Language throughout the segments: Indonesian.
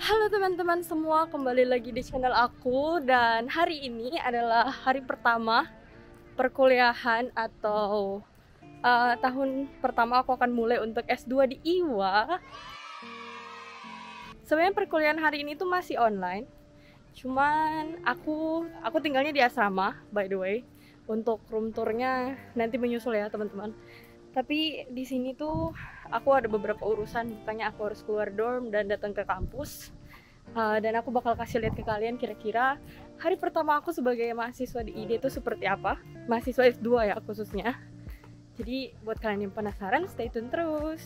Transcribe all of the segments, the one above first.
Halo teman-teman semua, kembali lagi di channel aku. Dan hari ini adalah hari pertama perkuliahan atau tahun pertama aku akan mulai untuk S2 di IWA. Sebenarnya perkuliahan hari ini tuh masih online. Cuman aku tinggalnya di asrama, by the way. Untuk room tournya nanti menyusul ya teman-teman. Tapi di sini tuh aku ada beberapa urusan, makanya aku harus keluar dorm dan datang ke kampus. Dan aku bakal kasih lihat ke kalian kira-kira hari pertama aku sebagai mahasiswa di ID itu seperti apa. Mahasiswa S2 ya khususnya. Jadi buat kalian yang penasaran, stay tune terus.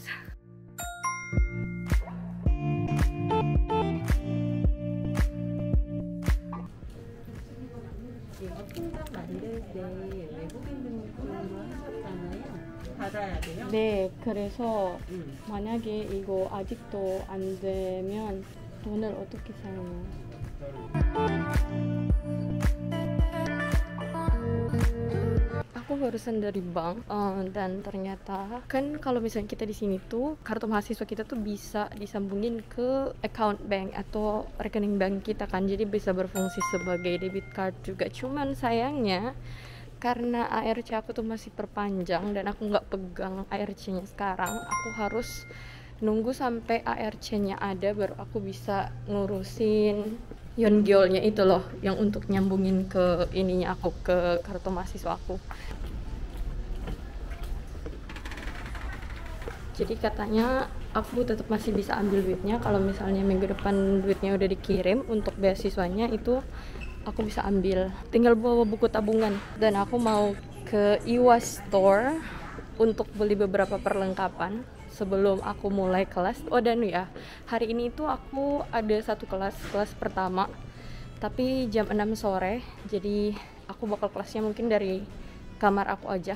네, 그래서 만약에 이거 아직도 안 되면 돈을 어떻게 사용해요? Aku barusan dari bank dan ternyata kan kalau misalnya kita di sini tuh kartu mahasiswa kita tuh bisa disambungin ke account bank atau rekening bank kita kan, jadi bisa berfungsi sebagai debit card juga. Cuman sayangnya karena ARC aku tuh masih perpanjang dan aku nggak pegang ARC-nya sekarang, aku harus nunggu sampai ARC-nya ada baru aku bisa ngurusin Yongyol-nya itu loh, yang untuk nyambungin ke ininya aku, ke kartu mahasiswa aku. Jadi katanya aku tetap masih bisa ambil duitnya kalau misalnya minggu depan duitnya udah dikirim untuk beasiswanya, itu aku bisa ambil, tinggal bawa buku tabungan. Dan aku mau ke IWA Store untuk beli beberapa perlengkapan sebelum aku mulai kelas. Oh dan ya, hari ini tuh aku ada satu kelas pertama, tapi jam 6 sore. Jadi aku bakal kelasnya mungkin dari kamar aku aja.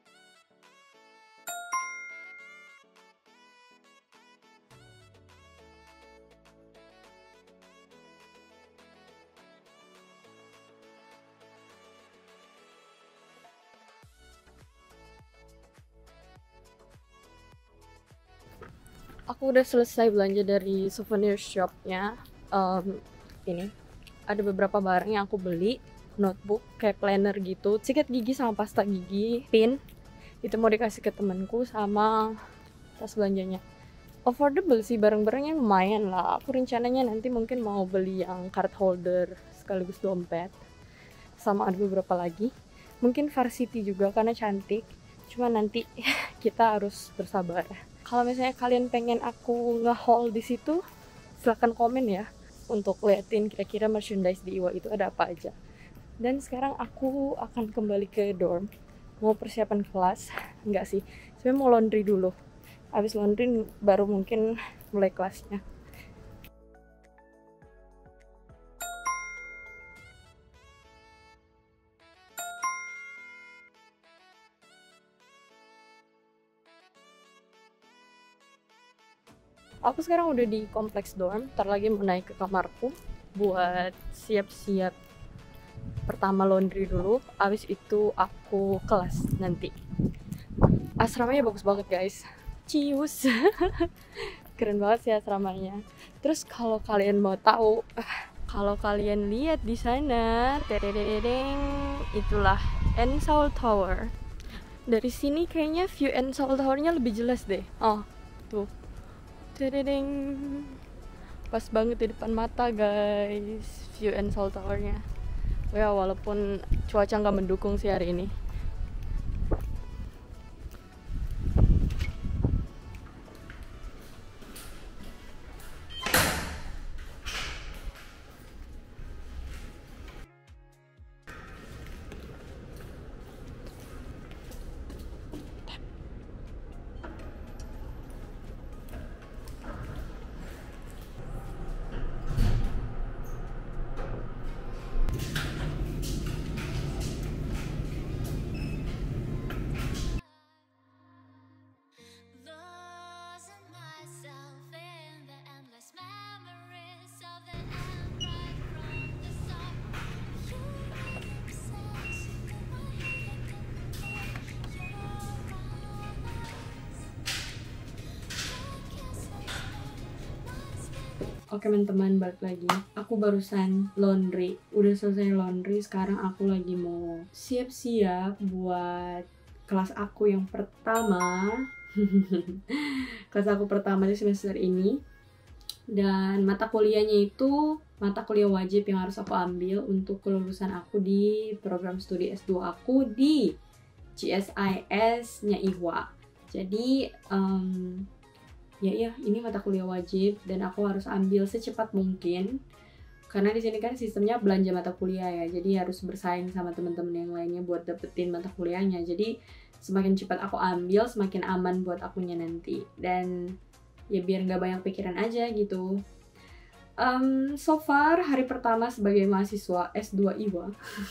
Aku udah selesai belanja dari souvenir shopnya. Ini ada beberapa barang yang aku beli, notebook, kayak planner gitu, sikat gigi sama pasta gigi, pin, itu mau dikasih ke temanku, sama tas belanjanya. Affordable sih, barang-barangnya lumayan lah. Aku rencananya nanti mungkin mau beli yang card holder sekaligus dompet, sama ada beberapa lagi. Mungkin varsity juga karena cantik. Cuma nanti kita harus bersabar. Kalau misalnya kalian pengen aku nge-haul di situ, silahkan komen ya untuk liatin kira-kira merchandise di IWA itu ada apa aja. Dan sekarang aku akan kembali ke dorm, mau persiapan kelas. Enggak sih, sebenarnya mau laundry dulu. Habis laundry baru mungkin mulai kelasnya. Aku sekarang udah di kompleks dorm, ntar lagi mau naik ke kamarku buat siap-siap pertama laundry dulu, abis itu aku kelas nanti. Asramanya bagus banget guys, cius. Keren banget sih asramanya. Terus kalau kalian mau tahu, kalau kalian lihat di sana, terereng, itulah Ensaul Tower. Dari sini kayaknya view Ensaul Tower-nya lebih jelas deh. Oh, tuh. Tereng, pas banget di depan mata guys, view Ensaul Tower-nya. Ya walaupun cuaca nggak mendukung sih hari ini. Oke teman-teman, balik lagi. Aku barusan laundry, udah selesai laundry. Sekarang aku lagi mau siap-siap buat kelas aku yang pertama. Kelas aku pertama di semester ini. Dan mata kuliahnya itu mata kuliah wajib yang harus aku ambil untuk kelulusan aku di program studi S2 aku di GSIS-nya IHWA. Jadi ya ini mata kuliah wajib dan aku harus ambil secepat mungkin karena di sini kan sistemnya belanja mata kuliah ya, jadi harus bersaing sama teman-teman yang lainnya buat dapetin mata kuliahnya. Jadi semakin cepat aku ambil semakin aman buat akunya nanti, dan ya biar nggak banyak pikiran aja gitu. So far hari pertama sebagai mahasiswa S2 IWA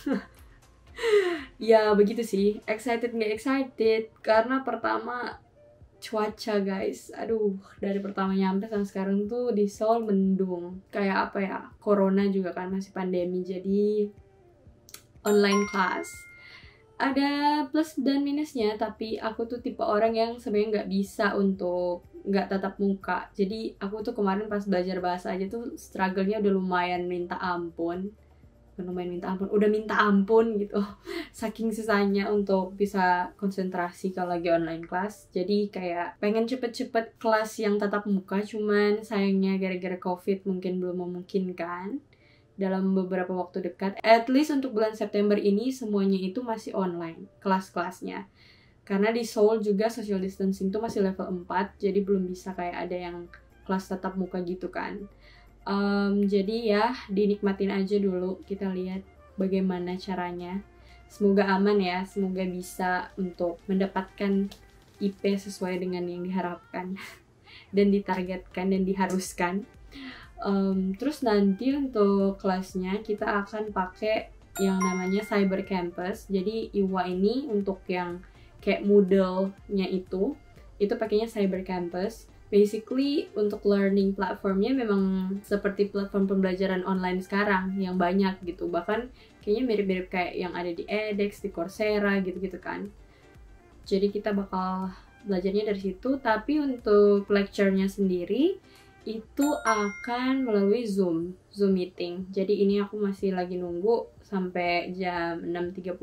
ya begitu sih, excited nggak excited karena pertama cuaca guys, aduh dari pertama nyampe sampai sekarang tuh di Seoul mendung, kayak apa ya, corona juga kan masih pandemi, jadi online class ada plus dan minusnya. Tapi aku tuh tipe orang yang sebenarnya nggak bisa untuk nggak tatap muka, jadi aku tuh kemarin pas belajar bahasa aja tuh struggle-nya udah lumayan minta ampun. Udah minta ampun gitu saking susahnya untuk bisa konsentrasi kalau lagi online class. Jadi kayak pengen cepet-cepet kelas yang tatap muka, cuman sayangnya gara-gara covid mungkin belum memungkinkan dalam beberapa waktu dekat. At least untuk bulan September ini semuanya itu masih online kelas-kelasnya, karena di Seoul juga social distancing tuh masih level 4, jadi belum bisa kayak ada yang kelas tatap muka gitu kan. Jadi ya dinikmatin aja dulu, kita lihat bagaimana caranya. Semoga aman ya, semoga bisa untuk mendapatkan IP sesuai dengan yang diharapkan dan ditargetkan dan diharuskan. Terus nanti untuk kelasnya kita akan pakai yang namanya Cyber Campus. Jadi IWA ini untuk yang kayak Moodle-nya itu pakainya Cyber Campus. Basically untuk learning platformnya memang seperti platform pembelajaran online sekarang yang banyak gitu. Bahkan kayaknya mirip-mirip kayak yang ada di edX, di Coursera gitu-gitu kan. Jadi kita bakal belajarnya dari situ. Tapi untuk lecture-nya sendiri itu akan melalui Zoom meeting. Jadi ini aku masih lagi nunggu sampai jam 6.30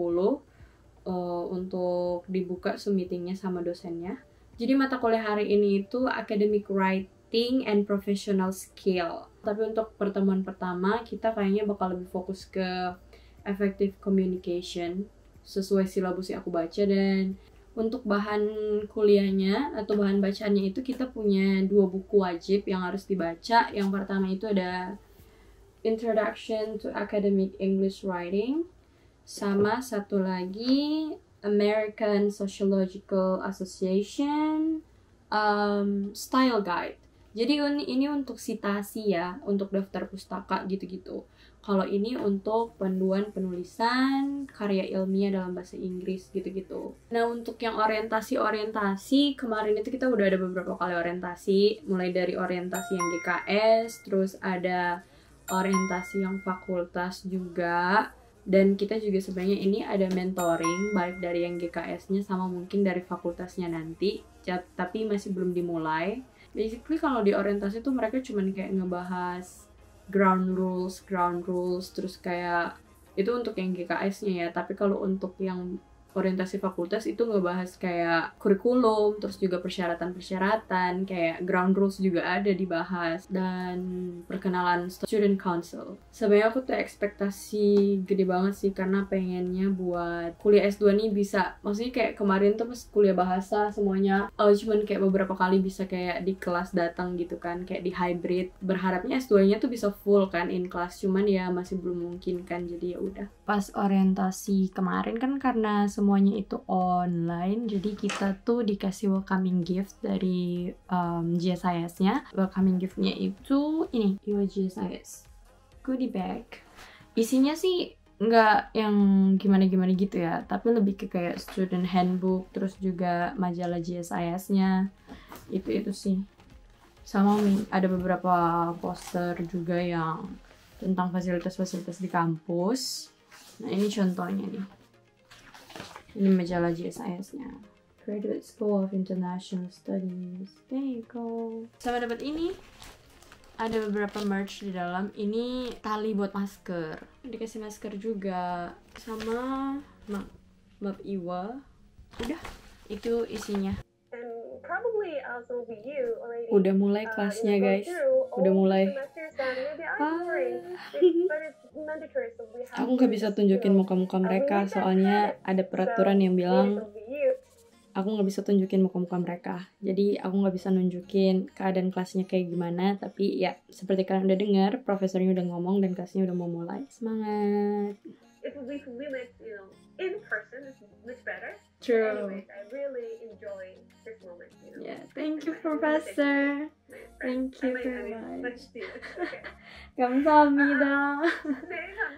untuk dibuka Zoom meetingnya sama dosennya. Jadi mata kuliah hari ini itu academic writing and professional skill. Tapi untuk pertemuan pertama kita kayaknya bakal lebih fokus ke effective communication sesuai silabus yang aku baca. Dan untuk bahan kuliahnya atau bahan bacaannya itu kita punya 2 buku wajib yang harus dibaca. Yang pertama itu ada Introduction to Academic English Writing, sama satu lagi American Sociological Association Style Guide. Jadi ini untuk citasi ya, untuk daftar pustaka gitu-gitu. Kalau ini untuk panduan penulisan karya ilmiah dalam bahasa Inggris gitu-gitu. Nah untuk yang orientasi kemarin itu kita udah ada beberapa kali orientasi, mulai dari orientasi yang GKS, terus ada orientasi yang fakultas juga. Dan kita juga sebenarnya ini ada mentoring baik dari yang GKS-nya sama mungkin dari fakultasnya nanti, tapi masih belum dimulai. Basically kalau di orientasi tuh mereka cuman kayak ngebahas ground rules terus kayak itu untuk yang GKS-nya ya. Tapi kalau untuk yang orientasi fakultas itu ngebahas kayak kurikulum, terus juga persyaratan-persyaratan, kayak ground rules juga ada dibahas, dan perkenalan student council. Sebenarnya aku tuh ekspektasi gede banget sih, karena pengennya buat kuliah S2 nih bisa, maksudnya kayak kemarin tuh pas kuliah bahasa semuanya cuman kayak beberapa kali bisa kayak di kelas datang gitu kan, kayak di hybrid. Berharapnya S2-nya tuh bisa full kan in class, cuman ya masih belum mungkin kan, jadi ya udah. Pas orientasi kemarin kan karena semuanya itu online, jadi kita tuh dikasih welcoming gift dari GSIS-nya. Welcoming gift-nya itu ini, IWA GSIS goodie bag. Isinya sih nggak yang gimana-gimana gitu ya, tapi lebih ke kayak student handbook, terus juga majalah GSIS-nya, itu sih. Sama ada beberapa poster juga yang tentang fasilitas-fasilitas di kampus. Nah ini contohnya nih. Ini majalah GSIS-nya. Graduate School of International Studies. There you go. Sama dapat ini. ada beberapa merch di dalam. Ini tali buat masker, dikasih masker juga sama Map Iwa. Udah, itu isinya. Udah mulai kelasnya guys, udah mulai. Aku nggak bisa tunjukin muka-muka mereka soalnya ada peraturan yang bilang aku nggak bisa tunjukin muka-muka mereka. Jadi aku nggak bisa nunjukin keadaan kelasnya kayak gimana. Tapi ya seperti kalian udah dengar, profesornya udah ngomong dan kelasnya udah mau mulai. Semangat. It would be in person is much better. True. Anyways, I really enjoy this moment. Yeah, thank you, Professor. Thank you very much. 감사합니다. 네,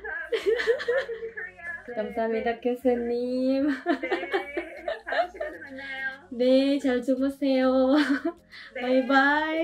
감사합니다. 감사합니다, 교수님. 다음 시간에 만나요. 네, 잘 주무세요. 바이바이.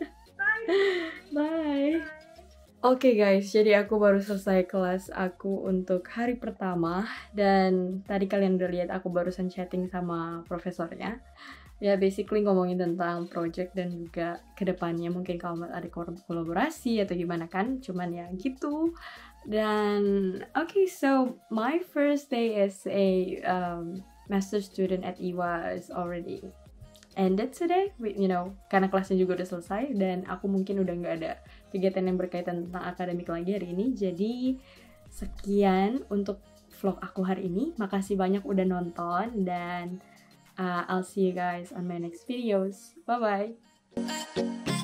Bye. Oke guys, jadi aku baru selesai kelas aku untuk hari pertama. Dan tadi kalian udah lihat aku barusan chatting sama profesornya. Ya basically ngomongin tentang project dan juga kedepannya mungkin kalau ada kolaborasi atau gimana kan. Cuman ya gitu. Dan okay, so my first day as a master student at IWA is already ended today, karena kelasnya juga udah selesai dan aku mungkin udah nggak ada kegiatan yang berkaitan tentang akademik lagi hari ini. Jadi sekian untuk vlog aku hari ini. Makasih banyak udah nonton dan I'll see you guys on my next videos. Bye bye.